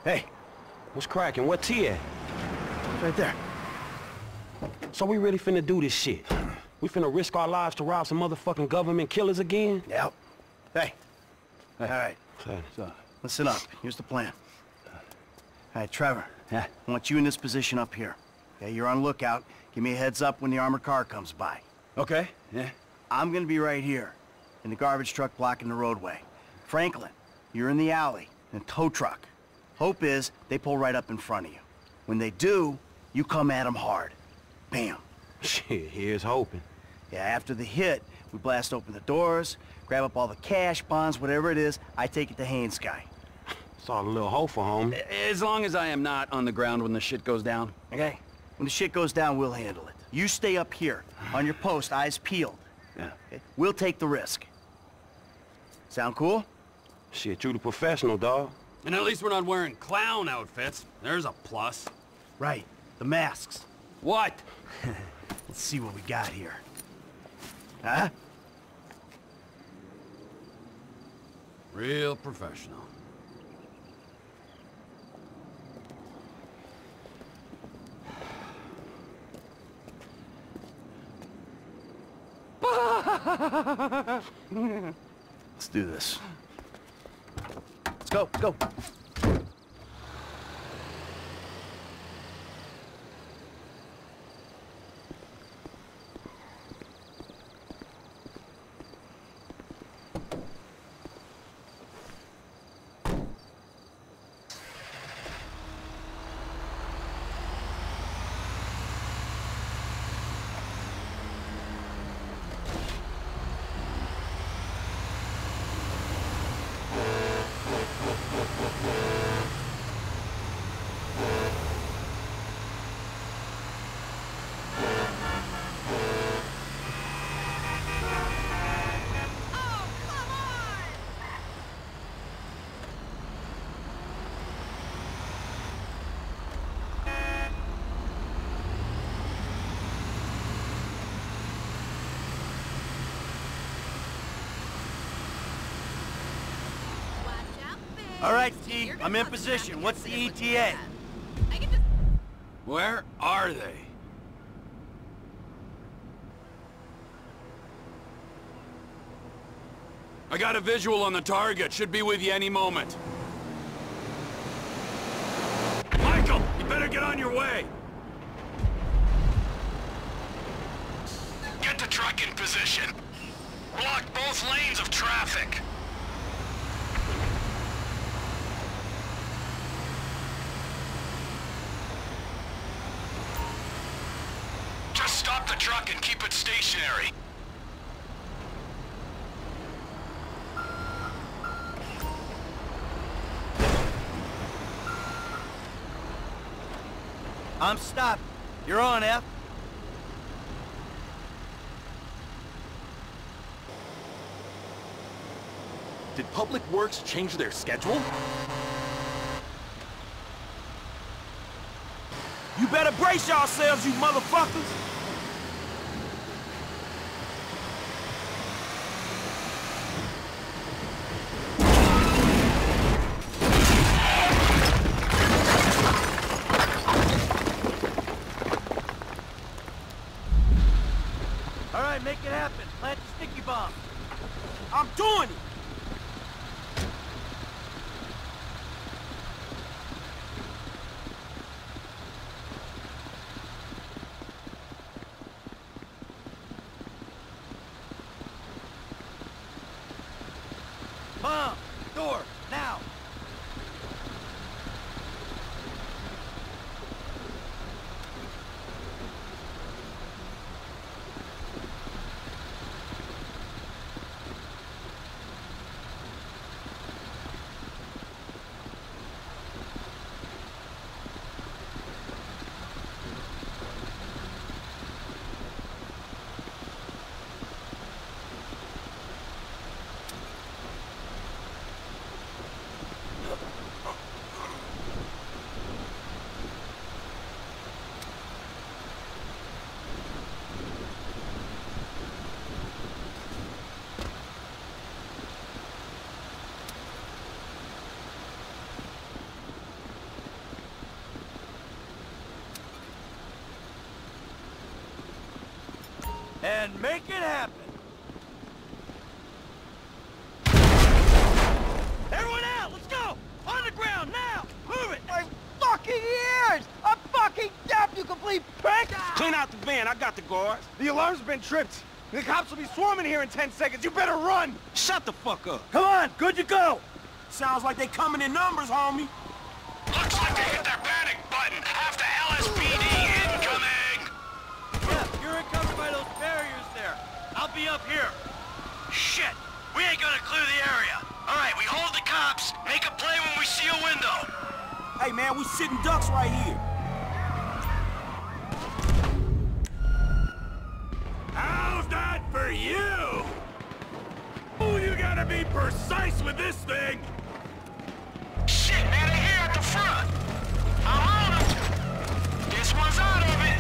Hey. What's cracking? What T at? Right there. So we really finna do this shit? We finna risk our lives to rob some motherfucking government killers again? Yep. Hey. All right. So, listen up. Here's the plan. All right, Trevor. Yeah? I want you in this position up here. Okay, you're on lookout. Give me a heads up when the armored car comes by. Okay, yeah. I'm gonna be right here, in the garbage truck blocking the roadway. Franklin, you're in the alley, in a tow truck. Hope is they pull right up in front of you. When they do, you come at them hard. Bam. Shit, here's hoping. Yeah, after the hit, we blast open the doors, grab up all the cash, bonds, whatever it is, I take it to Haynes' guy. It's all a little hopeful, homie. As long as I am not on the ground when the shit goes down. Okay? When the shit goes down, we'll handle it. You stay up here, on your post, eyes peeled. Yeah. Okay? We'll take the risk. Sound cool? Shit, you the professional, dawg. And at least we're not wearing clown outfits. There's a plus. Right. The masks. What? Let's see what we got here. Huh? Real professional. Let's do this. Let's go, go. All right, T, I'm in position. What's the ETA? Where are they? I got a visual on the target. Should be with you any moment. Michael, you better get on your way. Get the truck in position. Block both lanes of traffic. Just stop the truck and keep it stationary. I'm stopped. You're on, F. Did Public Works change their schedule? You better brace yourselves, you motherfuckers! All right, make it happen. Plant the sticky bomb. I'm doing it! Bomb! Door! Now! and make it happen. Everyone out! Let's go! On the ground, now! Move it! My fucking ears! I'm fucking deaf, you complete prick! Clean out the van, I got the guards. The alarm's been tripped. The cops will be swarming here in 10 seconds. You better run! Shut the fuck up. Come on, good to go! Sounds like they coming in numbers, homie. Looks like they hit their panic button. Half the LSPD incoming! Yeah, you're covered by those barriers there. I'll be up here. Shit! We ain't gonna clear the area. All right, we hold the cops. Make a play when we see a window. Hey, man, we sitting ducks right here. How's that for you? Oh, you gotta be precise with this thing! Shit, man, they're here at the front. I'm on them. This one's out of it.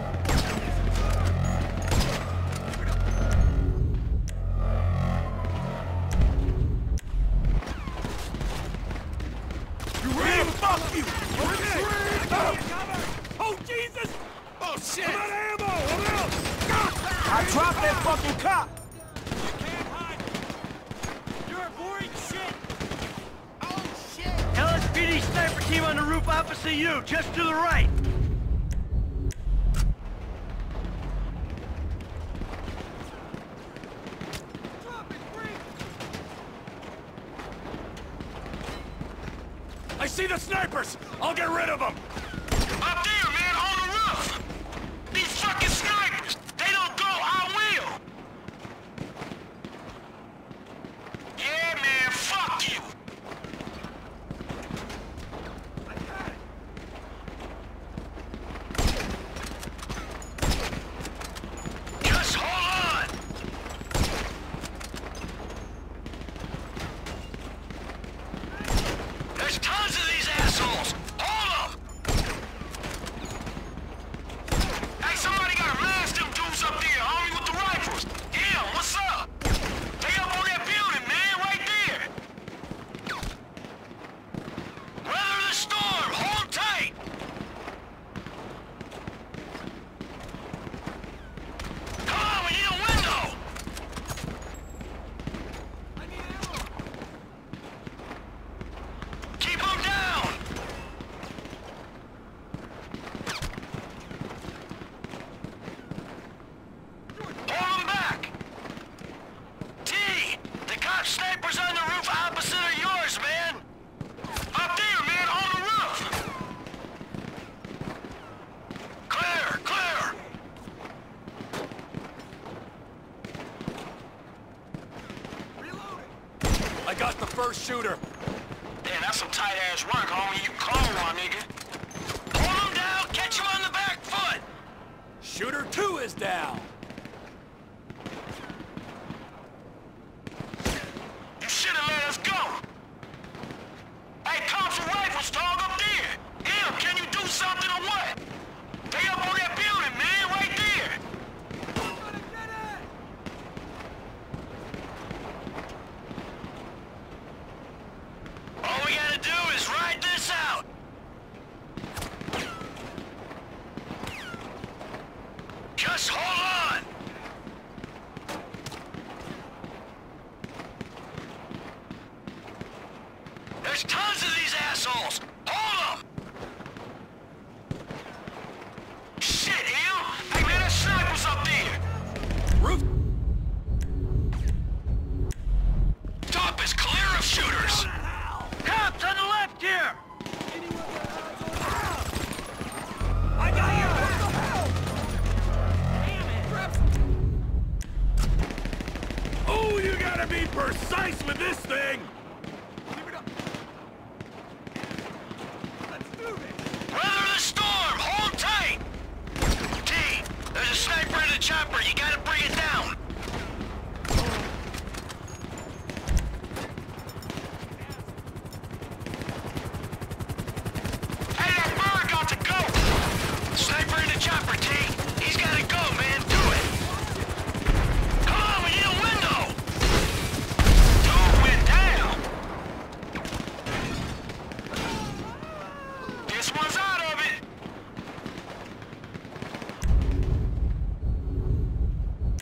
You ready? Fuck you! Okay! Oh, Jesus! Oh, shit. I'm out of ammo! I'm out! I dropped that fucking cop. You can't hide! You're avoiding shit. Oh, shit. LSPD sniper team on the roof opposite you, just to the right. I see the snipers! I'll get rid of them! Up there, man, on the roof. These fucking snipers. They don't go, I will. Yeah, man, fuck you. Just hold on. There's tons of these assholes. Hold them. Hey, somebody gotta mask them dudes up there, homie, with the rifles. Yeah, what's up? They up on that building, man, right there. Weather the storm, hold tight. Come on, we need a window. Keep them down. Hold them back. T, the cop snipers on the roof opposite of yours, man. Up there, man, on the roof. Clear, clear. I got the first shooter! Damn, that's some tight-ass work, homie. You call one, nigga. Hold him down, catch him on the back foot. Shooter 2 is down! You should've let us go. Hey, cops with rifles, dog, up there. Him, can you do something or what? They up on that building, man, right there. All we gotta do is ride this out. Just hold on. There's tons of these assholes. Hold them. Shit, Em. Hey, man, that sniper's up there. Roof! Top is clear of shooters. Cops on the left here! I got you. Oh, you gotta be precise with this thing! Weather the storm. Hold tight. T, there's a sniper in the chopper. You gotta bring it down. Hey, that bird got to go. Sniper in the chopper, T. He's gotta go, man. Do it. Come on, we need a window. Dude went down. This one's out of it.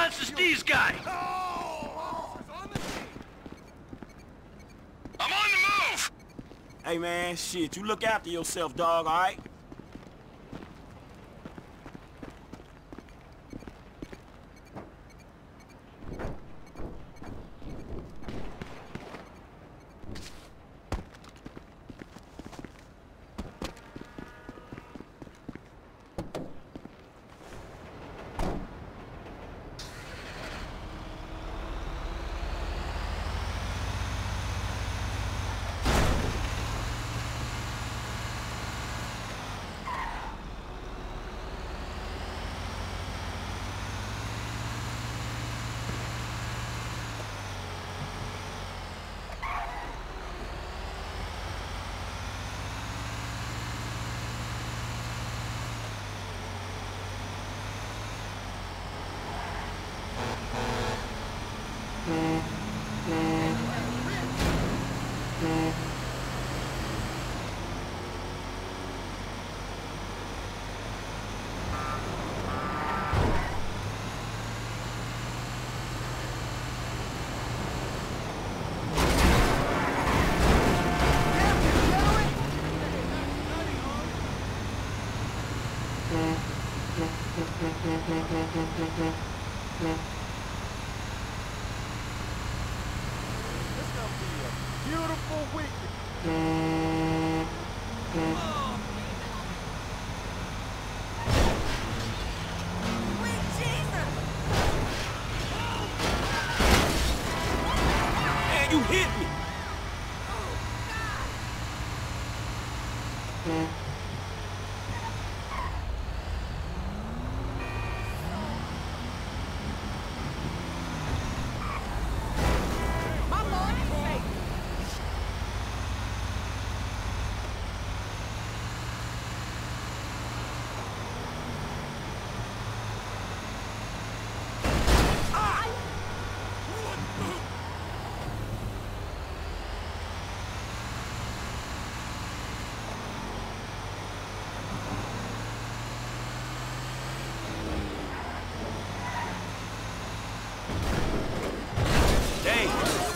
That's the Steve's guy. I'm on the move. Hey, man, shit, you look after yourself, dog, all right? Beautiful weekend. Sweet Jesus! Man, you hit me! My Lord is safe. Dang.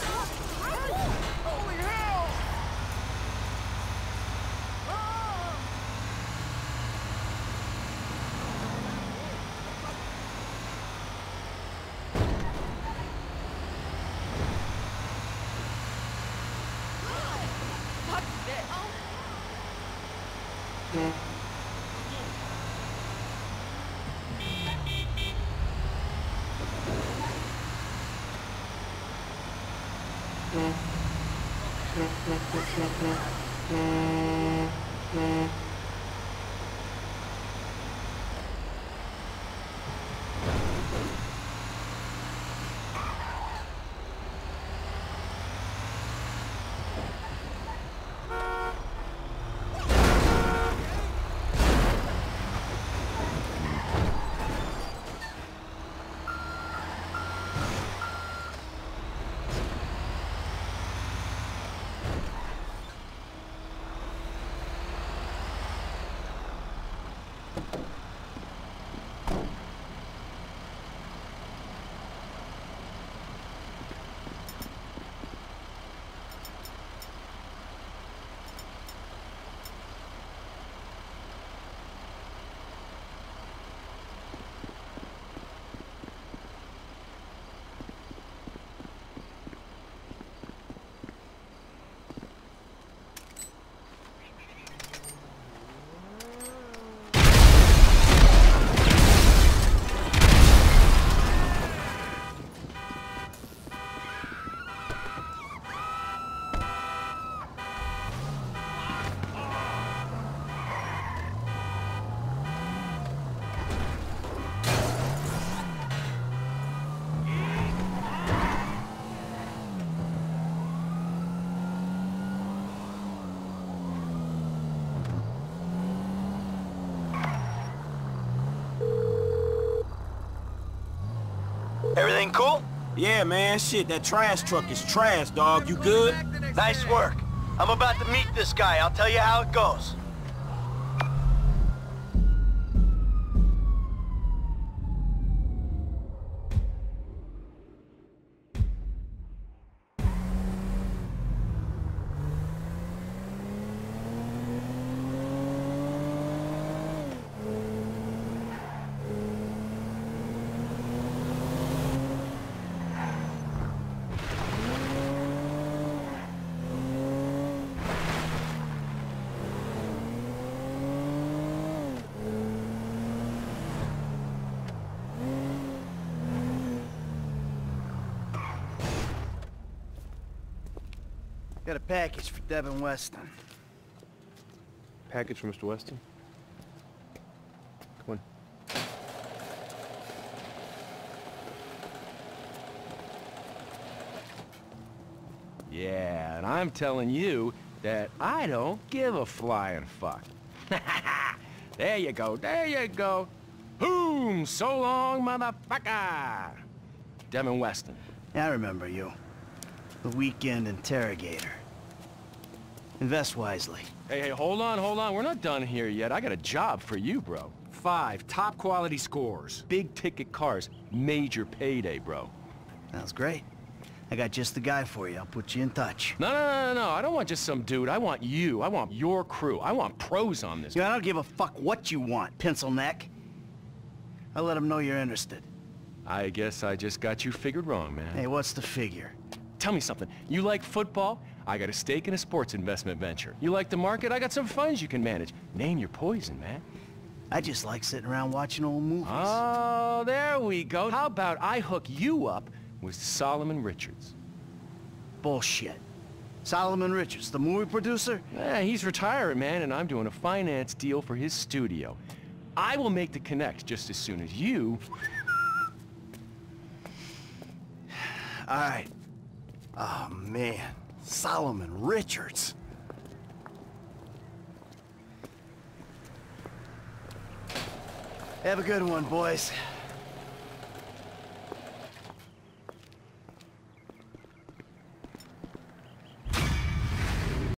Holy hell! Fuck this. Everything cool? Yeah, man, shit, that trash truck is trash, dog. You good? Nice work. I'm about to meet this guy. I'll tell you how it goes. Got a package for Devin Weston. Package from Mr. Weston? Come on. Yeah, and I'm telling you that I don't give a flying fuck. There you go, there you go. Boom! So long, motherfucker! Devin Weston. Yeah, I remember you. The weekend interrogator. Invest wisely. Hey, hold on. We're not done here yet. I got a job for you, bro. 5 top quality scores. Big ticket cars. Major payday, bro. Sounds great. I got just the guy for you. I'll put you in touch. No. I don't want just some dude. I want you. I want your crew. I want pros on this. Yeah, I don't give a fuck what you want, pencil neck. I'll let them know you're interested. I guess I just got you figured wrong, man. Hey, what's the figure? Tell me something. You like football? I got a stake in a sports investment venture. You like the market? I got some funds you can manage. Name your poison, man. I just like sitting around watching old movies. Oh, there we go. How about I hook you up with Solomon Richards? Bullshit. Solomon Richards, the movie producer? Yeah, he's retiring, man, and I'm doing a finance deal for his studio. I will make the connect just as soon as you... All right. Oh, man. Solomon Richards. Have a good one, boys.